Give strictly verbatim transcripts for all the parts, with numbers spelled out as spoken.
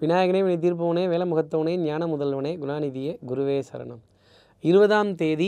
விநாயகனே வினை தீர்ப்பவனே வேலமுகத்தவனே ஞான முதல்வனே குணாநிதியே குருவே சரணம். இருபதாம் தேதி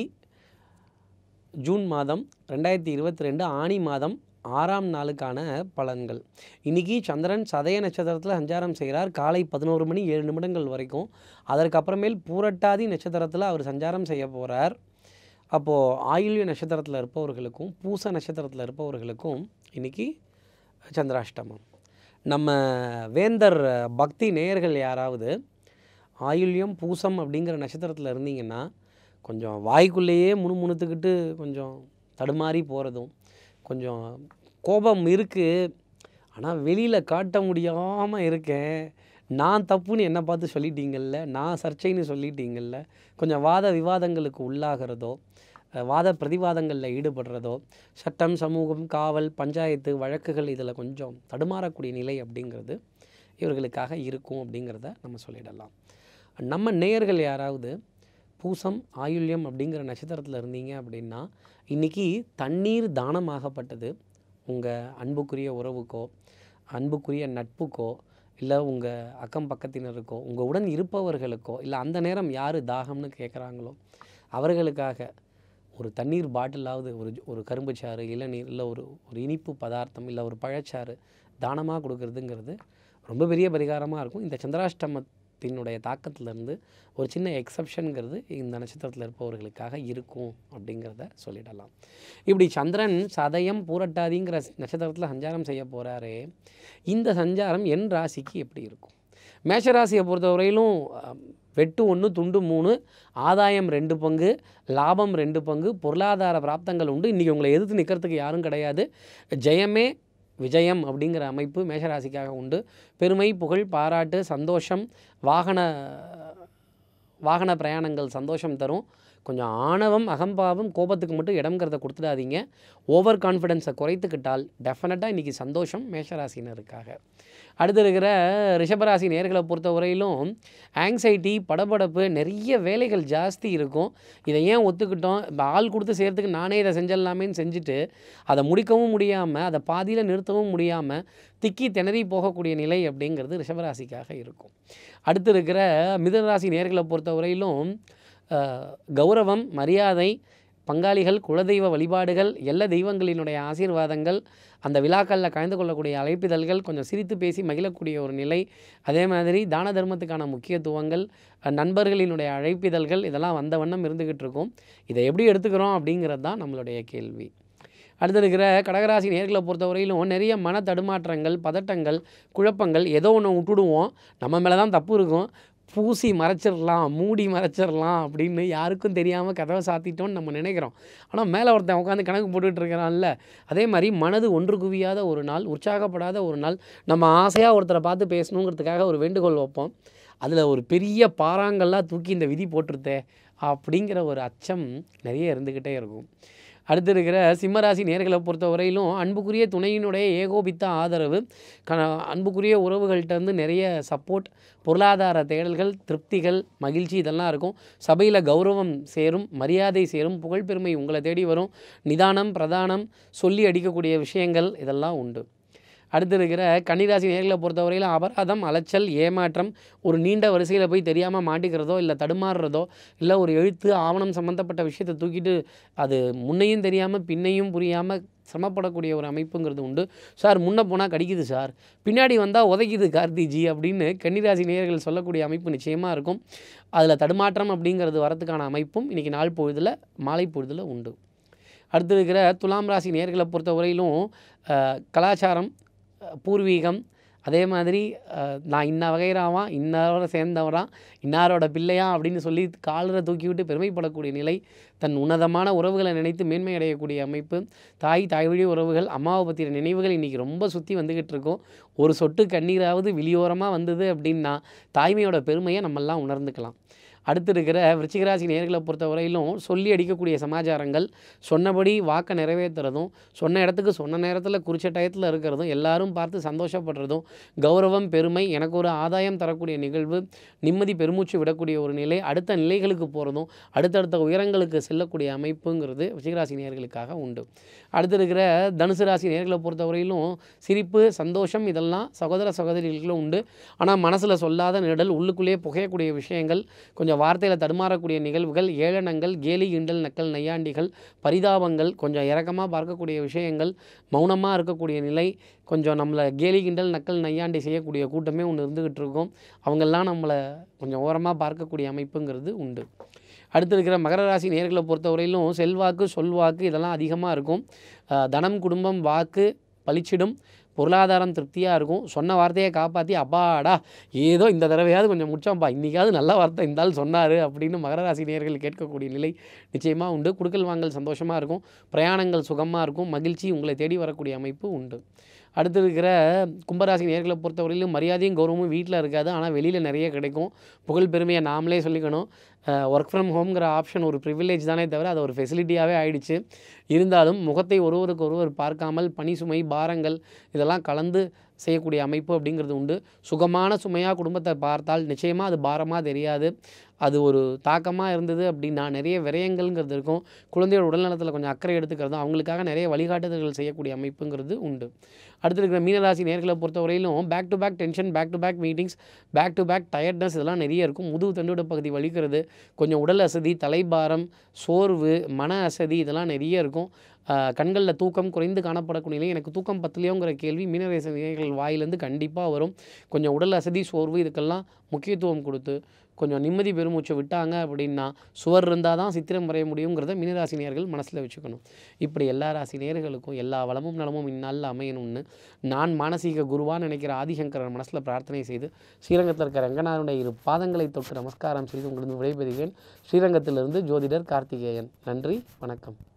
ஜூன் மாதம் ரெண்டாயிரத்தி இருபத்தி ரெண்டு ஆணி மாதம் ஆறாம் நாளுக்கான பலன்கள். இன்றைக்கி சந்திரன் சதய நட்சத்திரத்தில் சஞ்சாரம் செய்கிறார் காலை பதினோரு மணி ஏழு நிமிடங்கள் வரைக்கும். அதற்கப்புறமேல் பூரட்டாதி நட்சத்திரத்தில் அவர் சஞ்சாரம் செய்ய போகிறார். அப்போது ஆயுள்ய நட்சத்திரத்தில் இருப்பவர்களுக்கும் பூச நட்சத்திரத்தில் இருப்பவர்களுக்கும் இன்றைக்கி சந்திராஷ்டமம். நம்ம வேந்தர் பக்தி நேயர்கள் யாராவது ஆயுள்யம் பூசம் அப்படிங்கிற நட்சத்திரத்தில் இருந்தீங்கன்னா கொஞ்சம் வாய்க்குள்ளேயே முணுமுணுத்துக்கிட்டு கொஞ்சம் தடுமாறி போகிறதும், கொஞ்சம் கோபம் இருக்குது ஆனால் வெளியில் காட்ட முடியாமல் இருக்கேன், நான் தப்புன்னு என்னை பார்த்து சொல்லிட்டீங்கள்ல, நான் சர்ச்சைன்னு சொல்லிட்டீங்கள்ல, கொஞ்சம் வாத விவாதங்களுக்கு உள்ளாகிறதோ, வாத பிரதிவாதங்களில் ஈடுபடுறதோ, சட்டம் சமூகம் காவல் பஞ்சாயத்து வழக்குகள் இதில் கொஞ்சம் தடுமாறக்கூடிய நிலை அப்படிங்கிறது இவர்களுக்காக இருக்கும் அப்படிங்கிறத நம்ம சொல்லிடலாம். நம்ம நேயர்கள் யாராவது பூசம் ஆயுள்யம் அப்படிங்கிற நட்சத்திரத்தில் இருந்தீங்க அப்படின்னா இன்றைக்கி தண்ணீர் தானமாகப்பட்டது உங்கள் அன்புக்குரிய உறவுக்கோ அன்புக்குரிய நட்புக்கோ இல்லை உங்கள் அக்கம் பக்கத்தினருக்கோ உங்கள் உடன் இருப்பவர்களுக்கோ இல்லை அந்த நேரம் யார் தாகம்னு கேட்குறாங்களோ அவர்களுக்காக ஒரு தண்ணீர் பாட்டிலாவது ஒரு ஒரு கரும்புச்சாறு இளநீர் இல்லை ஒரு ஒரு இனிப்பு பதார்த்தம் இல்லை ஒரு பழச்சாறு தானமாக கொடுக்கறதுங்கிறது ரொம்ப பெரிய பரிகாரமாக இருக்கும். இந்த சந்திராஷ்டமத்தினுடைய தாக்கத்திலேருந்து ஒரு சின்ன எக்ஸப்ஷனுங்கிறது இந்த நட்சத்திரத்தில் இருப்பவர்களுக்காக இருக்கும் அப்படிங்கிறத சொல்லிடலாம். இப்படி சந்திரன் சதயம் பூரட்டாதிங்கிற நட்சத்திரத்தில் சஞ்சாரம் செய்ய போகிறாரே, இந்த சஞ்சாரம் என் ராசிக்கு எப்படி இருக்கும்? மேஷராசியை பொறுத்தவரையிலும் வெட்டு ஒன்று துண்டு மூணு, ஆதாயம் ரெண்டு பங்கு, லாபம் ரெண்டு பங்கு, பொருளாதார பிராப்தங்கள் உண்டு. இன்றைக்கி உங்களை எதிர்த்து நிற்கிறதுக்கு யாரும் கிடையாது. ஜெயமே விஜயம் அப்படிங்கிற அமைப்பு மேஷராசிக்காக உண்டு. பெருமை புகழ் பாராட்டு சந்தோஷம், வாகன வாகன பிரயாணங்கள் சந்தோஷம் தரும். கொஞ்சம் ஆணவம் அகம்பாவம் கோபத்துக்கு மட்டும் இடம்ங்கிறத கொடுத்துடாதீங்க. ஓவர் கான்ஃபிடென்ஸை குறைத்துக்கிட்டால் டெஃபினட்டாக இன்றைக்கி சந்தோஷம் மேஷராசினருக்காக. அடுத்து இருக்கிற ரிஷபராசி நேர்களை பொறுத்த வரையிலும் ஆங்ஸைட்டி படபடப்பு நிறைய வேலைகள் ஜாஸ்தி இருக்கும். இதை ஏன் ஒத்துக்கிட்டோம், இப்போ ஆள் கொடுத்து செய்கிறதுக்கு நானே இதை செஞ்சிடலாமேன்னு செஞ்சுட்டு அதை முடிக்கவும் முடியாமல் அதை பாதியில் நிறுத்தவும் முடியாமல் திக்கி திணறி போகக்கூடிய நிலை அப்படிங்கிறது ரிஷபராசிக்காக இருக்கும். அடுத்து இருக்கிற மிதுனராசி நேர்களை பொறுத்த வரையிலும் கௌரவம் மரியாதை பங்காளிகள் குலதெய்வ வழிபாடுகள் எல்லா தெய்வங்களினுடைய ஆசீர்வாதங்கள் அந்த விழாக்களில் கலந்து கொள்ளக்கூடிய அழைப்பிதழ்கள் கொஞ்சம் சிரித்து பேசி மகிழக்கூடிய ஒரு நிலை. அதே மாதிரி தான தர்மத்துக்கான முக்கியத்துவங்கள் நண்பர்களினுடைய அழைப்பிதழ்கள் இதெல்லாம் வந்த வண்ணம் இருந்துக்கிட்டு இருக்கும். இதை எப்படி எடுத்துக்கிறோம் அப்படிங்கிறது தான் நம்மளுடைய கேள்வி. அடுத்து இருக்கிற கடகராசி நேர்களை பொறுத்தவரையிலும் நிறைய மன தடுமாற்றங்கள் பதட்டங்கள் குழப்பங்கள் ஏதோ ஒன்று விட்டுடுவோம், நம்ம மேலே தான் தப்பு இருக்கும், பூசி மறைச்சிடலாம் மூடி மறைச்சிடலாம் அப்படின்னு யாருக்கும் தெரியாமல் கதவை சாத்திட்டோன்னு நம்ம நினைக்கிறோம். ஆனால் மேலே ஒருத்தன் உட்காந்து கணக்கு போட்டுக்கிட்டு இருக்கிறான்ல, அதே மாதிரி மனது ஒன்று குவியாத ஒரு நாள், உற்சாகப்படாத ஒரு நாள், நம்ம ஆசையாக ஒருத்தரை பார்த்து பேசணுங்கிறதுக்காக ஒரு வேண்டுகோள் வைப்போம், அதில் ஒரு பெரிய பாறாங்கல்லாம் தூக்கி இந்த விதி போட்டுருத்தே அப்படிங்கிற ஒரு அச்சம் நிறைய இருந்துக்கிட்டே இருக்கும். அடுத்து இருக்கிற சிம்மராசி நேர்களை பொறுத்த வரையிலும் அன்புக்குரிய துணையினுடைய ஏகோபித்த ஆதரவு, க அன்புக்குரிய உறவுகள்கிட்ட வந்து நிறைய சப்போர்ட், பொருளாதார தேடல்கள் திருப்திகள் மகிழ்ச்சி இதெல்லாம் இருக்கும். சபையில் கௌரவம் சேரும், மரியாதை சேரும், புகழ்பெருமை உங்களை தேடி வரும், நிதானம் பிரதானம் சொல்லி அடிக்கக்கூடிய விஷயங்கள் இதெல்லாம் உண்டு. அடுத்து இருக்கிற கன்னிராசி நேர்களை பொறுத்தவரையில் அபராதம் அலைச்சல் ஏமாற்றம், ஒரு நீண்ட வரிசையில் போய் தெரியாமல் மாட்டிக்கிறதோ இல்லை தடுமாறுறதோ இல்லை ஒரு எழுத்து ஆவணம் சம்மந்தப்பட்ட விஷயத்தை தூக்கிட்டு அது முன்னையும் தெரியாமல் பின்னையும் புரியாமல் சிரமப்படக்கூடிய ஒரு அமைப்புங்கிறது உண்டு. சார் முன்னே போனால் கடிக்குது சார், பின்னாடி வந்தால் உதைக்குது கார்த்திஜி அப்படின்னு கன்னிராசி நேயர்கள் சொல்லக்கூடிய அமைப்பு நிச்சயமாக இருக்கும். அதில் தடுமாற்றம் அப்படிங்கிறது வரத்துக்கான அமைப்பும் இன்றைக்கி நாள் பொழுதில் மாலை பொழுதில் உண்டு. அடுத்து இருக்கிற துலாம் ராசி நேயர்களை பொறுத்த வரையிலும் கலாச்சாரம் பூர்வீகம் அதே மாதிரி நான் இன்ன வகைராவான் இன்னாரோட சேர்ந்தவரான் இன்னாரோட பிள்ளையா அப்படின்னு சொல்லி காலரை தூக்கி விட்டு பெருமைப்படக்கூடிய நிலை, தன் உன்னதமான உறவுகளை நினைத்து மேன்மை அடையக்கூடிய அமைப்பு, தாய் தாய் வழி உறவுகள் அம்மாவை பற்றிய நினைவுகள் இன்றைக்கி ரொம்ப சுற்றி வந்துக்கிட்டு இருக்கும். ஒரு சொட்டு கண்ணீராவது வெளியோரமாக வந்தது அப்படின்னா தாய்மையோட பெருமையை நம்மெல்லாம் உணர்ந்துக்கலாம். அடுத்து இருக்கிற விருச்சிகராசி நேர்களை பொறுத்தவரையிலும் சொல்லி அடிக்கக்கூடிய சமாச்சாரங்கள், சொன்னபடி வாக்கை நிறைவேற்றுறதும், சொன்ன இடத்துக்கு சொன்ன நேரத்தில் குறித்த டயத்தில் இருக்கிறதும், எல்லாரும் பார்த்து சந்தோஷப்படுறதும், கௌரவம் பெருமை எனக்கு ஒரு ஆதாயம் தரக்கூடிய நிகழ்வு, நிம்மதி பெருமூச்சு விடக்கூடிய ஒரு நிலை, அடுத்த நிலைகளுக்கு போகிறதும் அடுத்தடுத்த உயரங்களுக்கு செல்லக்கூடிய அமைப்புங்கிறது விருச்சிகராசி நேர்களுக்காக உண்டு. அடுத்து இருக்கிற தனுசு ராசி நேர்களை பொறுத்தவரையிலும் சிரிப்பு சந்தோஷம் இதெல்லாம் சகோதர சகோதரிகளுக்கும் உண்டு. ஆனால் மனசில் சொல்லாத நிழல், உள்ளுக்குள்ளேயே புகையக்கூடிய விஷயங்கள், கொஞ்சம் வார்த்தையில் தடுமாறக்கூடிய நிகழ்வுகள், ஏளனங்கள், கேலி கிண்டல் நக்கல் நையாண்டிகள், பரிதாபங்கள், கொஞ்சம் இறக்கமாக பார்க்கக்கூடிய விஷயங்கள், மௌனமாக இருக்கக்கூடிய நிலை, கொஞ்சம் நம்மளை கேலி கிண்டல் நக்கல் நையாண்டி செய்யக்கூடிய கூட்டமே ஒன்று இருந்துக்கிட்டு இருக்கும். அவங்கெல்லாம் நம்மளை கொஞ்சம் ஓரமாக பார்க்கக்கூடிய அமைப்புங்கிறது உண்டு. அடுத்து இருக்கிற மகர ராசி நேர்களை பொறுத்தவரையிலும் செல்வாக்கு சொல்வாக்கு இதெல்லாம் அதிகமாக இருக்கும். தனம் குடும்பம் வாக்கு பளிச்சிடும், பொருளாதாரம் திருப்தியாக இருக்கும். சொன்ன வார்த்தையை காப்பாற்றி அப்பாடா ஏதோ இந்த தடவையாவது கொஞ்சம் முடிச்சோம்ப்பா, இன்றைக்காவது நல்ல வார்த்தை இந்த ஆள் சொன்னார் அப்படின்னு மகர ராசி நேயர்கள் கேட்கக்கூடிய நிலை நிச்சயமாக உண்டு. குடுக்கல் வாங்கல் சந்தோஷமாக இருக்கும், பிரயாணங்கள் சுகமாக இருக்கும், மகிழ்ச்சி உங்களை தேடி வரக்கூடிய அமைப்பு உண்டு. அடுத்து இருக்கிற கும்பராசி நேர்களை பொறுத்தவரையிலும் மரியாதையும் கௌரவமும் வீட்டில் இருக்காது, ஆனால் வெளியில் நிறைய கிடைக்கும். புகழ் பெருமையை நாமளே சொல்லிக்கணும். ஒர்க் ஃப்ரம் ஹோம்ங்கிற ஆப்ஷன் ஒரு ப்ரிவிலேஜ் தானே தவிர அது ஒரு ஃபெசிலிட்டியாகவே ஆயிடுச்சு. இருந்தாலும் முகத்தை ஒருவருக்கு ஒருவர் பார்க்காமல் பணி சுமை பாரங்கள் இதெல்லாம் கலந்து செய்யக்கூடிய அமைப்பு அப்படிங்கிறது உண்டு. சுகமான சுமையாக குடும்பத்தை பார்த்தால் நிச்சயமாக அது பாரமாக தெரியாது. அது ஒரு தாக்கமாக இருந்தது அப்படின்னா நிறைய விரயங்கள்ங்கிறது இருக்கும். குழந்தையோட உடல்நலத்தில் கொஞ்சம் அக்கறை எடுத்துக்கிறதும் அவங்களுக்காக நிறைய வழிகாட்டுதல்கள் செய்யக்கூடிய அமைப்புங்கிறது உண்டு. அடுத்து இருக்கிற மீனராசி நேர்களை பொறுத்தவரையிலும் back to back tension, back to back meetings, back to back tiredness இதெல்லாம் நிறைய இருக்கும். முதுகு தண்டுவட பகுதி வலிக்கிறது, கொஞ்சம் உடல் அசதி, தலைபாரம், சோர்வு, மன அசதி இதெல்லாம் நிறைய இருக்கும். கண்களில் தூக்கம் குறைந்து காணப்படக்கூடிய நிலை. எனக்கு தூக்கம் பத்தலையோங்கிற கேள்வி மீனராசி நேயர்கள் வாயிலேருந்து கண்டிப்பாக வரும். கொஞ்சம் உடல் அசதி சோர்வு இதுக்கெல்லாம் முக்கியத்துவம் கொடுத்து கொஞ்சம் நிம்மதி பெருமூச்சை விட்டாங்க அப்படின்னா சுவர் இருந்தால் தான் சித்திரம் வரைய முடியுங்கிறத மீனராசி நேயர்கள் மனசில் வச்சுக்கணும். இப்படி எல்லா ராசி நேயர்களுக்கும் எல்லா வளமும் நலமும் இந்நாளில் அமையணும்னு நான் மானசீக குருவான்னு நினைக்கிற ஆதிசங்கரன் மனசில் பிரார்த்தனை செய்து ஸ்ரீரங்கத்தில் இருக்கிற ரங்கநாதனுடைய இரு பாதங்களை தொட்டு நமஸ்காரம் செய்து உங்களுக்கு விடைபெறுகிறேன். ஸ்ரீரங்கத்திலிருந்து ஜோதிடர் கார்த்திகேயன். நன்றி, வணக்கம்.